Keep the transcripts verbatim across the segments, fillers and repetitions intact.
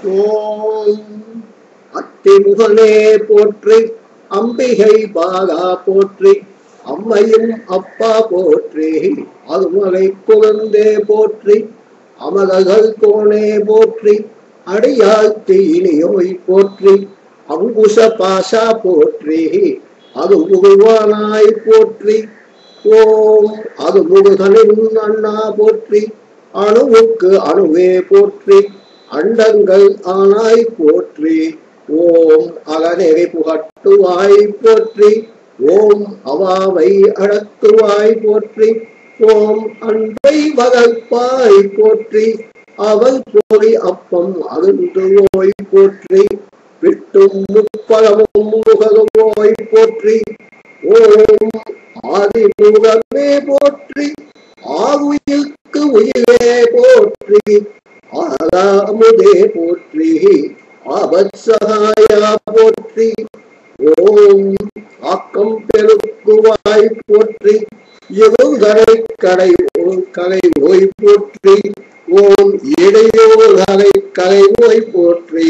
ஓம் அத்திமுகனே போற்றி, அம்பிகை பாகா போற்றி, அம்மையும் அப்பா போற்றி, அருமலை குழந்தே போற்றி, அமரர்கள் கோணே போற்றி, அடியாழ்த்தி இனியோய் போற்றி, அங்குச பாசா போற்றி, அருமுகுவானாய் போற்றி. ஓம் அருமுருகனின் அண்ணா போற்றி, அணுவுக்கு அணுவே போற்றி, அண்டங்கள் ஆனாய் போற்றி. ஓம் அகநெறி புகட்டுவாய் போற்றி, ஓம் அவாவை அடக்குவாய் போற்றி, ஓம் அன்பை வளர்ப்பாய் போற்றி, அவன் போடி அப்பம் அருந்துவோய் போற்றி, விட்டும் முப்பழமும் முகருவோய் போற்றி. ஓம் ஆதிமுகமே போற்றி, ஆவுயிர்க்கு உயிரே போற்றி, ஆறாமுதே போற்றி, ஆபத்சகாயா போற்றி. ஓம் ஆக்கம் பெருக்குவாய் போற்றி, இருகரை கடை கரை ஓய் போற்றி, ஓம் இடையோர்களை கரை ஓய் போற்றி.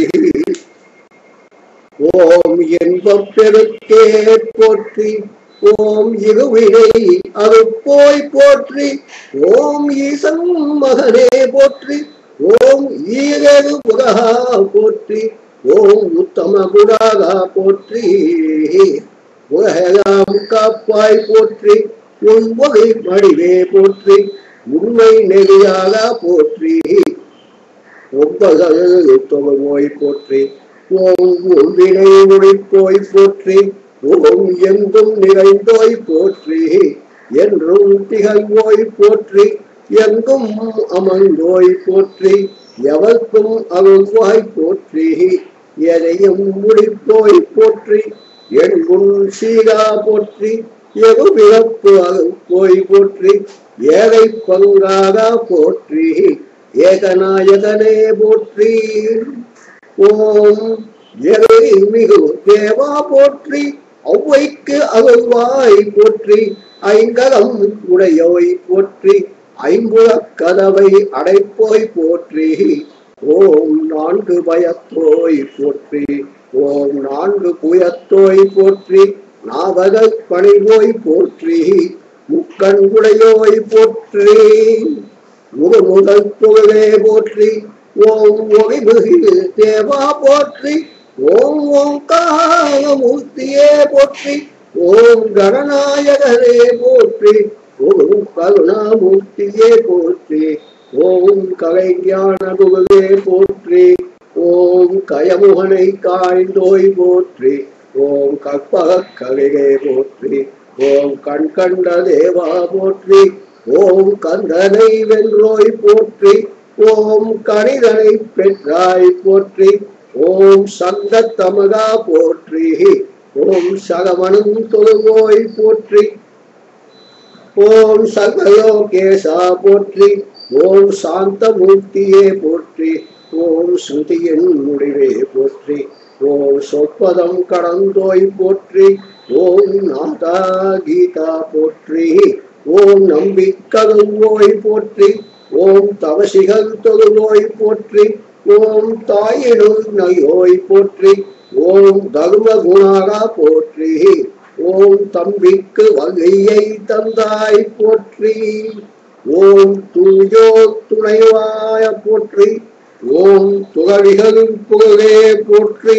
ஓம் என்பம் பெருக்கே போற்றி, ஓம் இருவினை அருப்போய் போற்றி, ஓம் ஈசன் மகனே போற்றி, ஓம் ஈரரு புகா போற்றி, ஓம் உத்தம குடாகா போற்றி, உலகெல்லாம் காப்பாய் போற்றி, உன் வகை மடிவே போற்றி, உண்மை நெறியாக போற்றி, ஒப்பகல் தொகவோய் போற்றி, ஓம் உள்வினை ஒழிப்போய் போற்றி, ஓம் எங்கும் நிறைந்தோய் போற்றி, என்றும் திகழ்வோய் போற்றி, எங்கும் அமர்ந்தோய் போற்றி, எவர்க்கும் அருள்வாய் போற்றி, எதையும் முடிப்போய் போற்றி, எங்கும் சீரா போற்றி, எகு பிறப்பு அருள்போய் போற்றி, ஏழை பங்காக போற்றி, ஏகநாயகனே போற்றி. ஓம் எதை மிகு தேவா போற்றி, ஒவ்வைக்கு அருள்வாய் போற்றி, ஐங்கரம் உடையோய் போற்றி, ஐம்புலக் கதவை அடைப்போய் போற்றி, ஓம் நான்கு பயத்தோய் போற்றி, ஓம் நான்கு புயத்தோய் போற்றி, நாவகப் பணிவோய் போற்றி, முக்கண் உடையோய் போற்றி, முகமுதல் புகழே போற்றி, ஓம் ஒளிமிகு தேவா போற்றி, ஓம் ஓங்காரமூர்த்தியே போற்றி, ஓம் கணநாயகரே போற்றி, ஓம் கருணாமூர்த்தியே போற்றி, ஓம் கலைஞான குருவே போற்றி, ஓம் கயமுகனை காய்ந்தோய் போற்றி, ஓம் கற்பக கலையே போற்றி, ஓம் கண் கண்ட தேவா போற்றி, ஓம் கந்தனை வென்றோய் போற்றி, ஓம் கணிதனை பெற்றாய் போற்றி, ஓம் சங்க தமகா போற்றி, ஓம் சகமனும் தொழுவோய் போற்றி, ஓம் சர்வலோகேசா போற்றி, ஓம் சாந்தமூர்த்தியே போற்றி, ஓம் ஸ்ருதியின் முடிவே போற்றி, ஓம் சொற்பதம் கடந்தோய் போற்றி, ஓம் நாதா கீதா போற்றி, ஓம் நம்பிக்கருவோய் போற்றி, ஓம் தவசிகள் தொழுவோய் போற்றி, ஓம் தாயினுள் நயோய் போற்றி, ஓம் தர்ம குணாகா போற்றி, ஓம் தம்பிக்கு வகையை தந்தாய் போற்றி, ஓம் தூயோ துணைவாய போற்றி, ஓம் துகழிகள் புகழே போற்றி.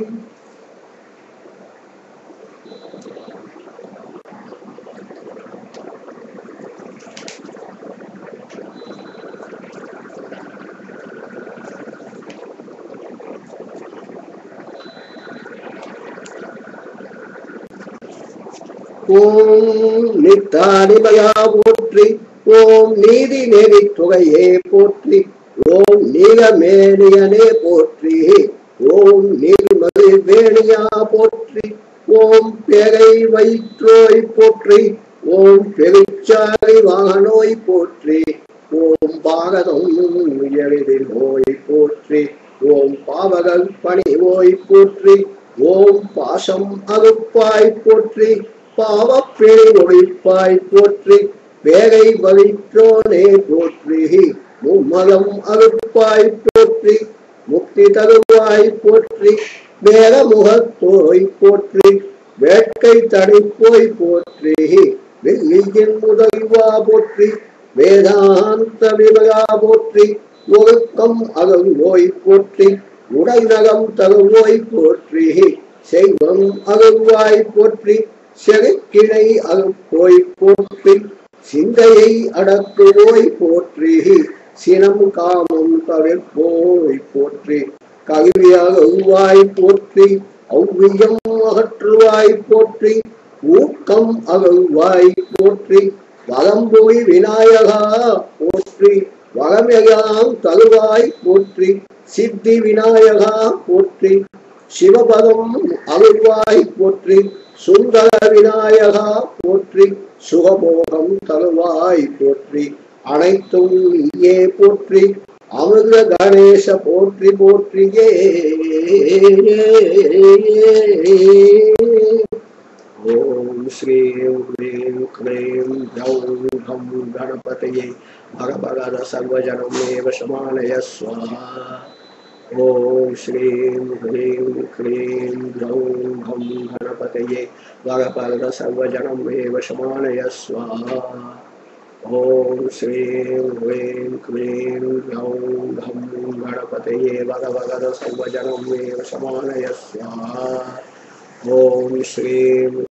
ஓம் நித்தானிமயா போற்றி, ஓம் நீதி நெறி தொகையே போற்றி, ஓம் நீலமேனியனே போற்றி, ஓம் நீர்மதி வேணியா போற்றி, ஓம் பேரை வயிற்றோய் போற்றி, ஓம் பெருச்சாரி வாகனோய் போற்றி, ஓம் பாரதம் எளிதில் நோய் போற்றி, ஓம் பாவகல் பணிவோய் போற்றி, ஓம் பாசம் அறுப்பாய் போற்றி, பாவப்பிழை ஒழிப்பாய் போற்றி, வேலை வலிற்றோனே போற்றி, மும்மலம் அறுப்பாய் போற்றி, முக்தி வெற்றி தருவாய் போற்றி, வேத முகத்தோய் போற்றி, வேட்கை தடைப்போய் போற்றி, வெள்ளியின் முதல்வா போற்றி, வேதாந்த விமலா போற்றி, ஒழுக்கம் அகழ்வோய் போற்றி, உடைநகம் தருவோய் போற்றி, செய்வம் அகழ்வாய் போற்றி, செருக்கினை அகழ்வோய் போற்றி, சிந்தையை அடக்குவோய் போற்றி, சினம் காமம் தவிர்ப்போய் போற்றி, கல்வியாக அகழ்வாய் போற்றி, ஔவியம் அகற்றுவாய் போற்றி, ஊக்கம் அகழ்வாய் போற்றி, வலம்புவி விநாயகா போற்றி, வளமெல்லாம் தருவாய் போற்றி, சித்தி விநாயகா போற்றி, சிவபதம் அருள்வாய் போற்றி, சுந்தர விநாயகா போற்றி, சுகபோகம் தருவாய் போற்றி, அனைத்தும் நீயே போற்றி, அமிர்த கணேச போற்றி போற்றியே. ஓம் ஸ்ரீம் க்ரீம் க்ரீம் கௌம் கம் கணபதயே பகபகத சர்வஜனமேவ சமானய ஸ்வாஹா. ஓம் ஸ்ரீம் க்ரீம் க்ரீம் கௌம் கம் கணபதயே பகபகத சர்வஜனமேவ சமானய ஸ்வாஹா. ஓம் ஸ்ரீம் க்ரீம் க்ரீம் கௌம் கம் கணபதயே பகபகத சர்வஜனமேவ சமானய ஸ்வாஹா. ஓம் ஸ்ரீம்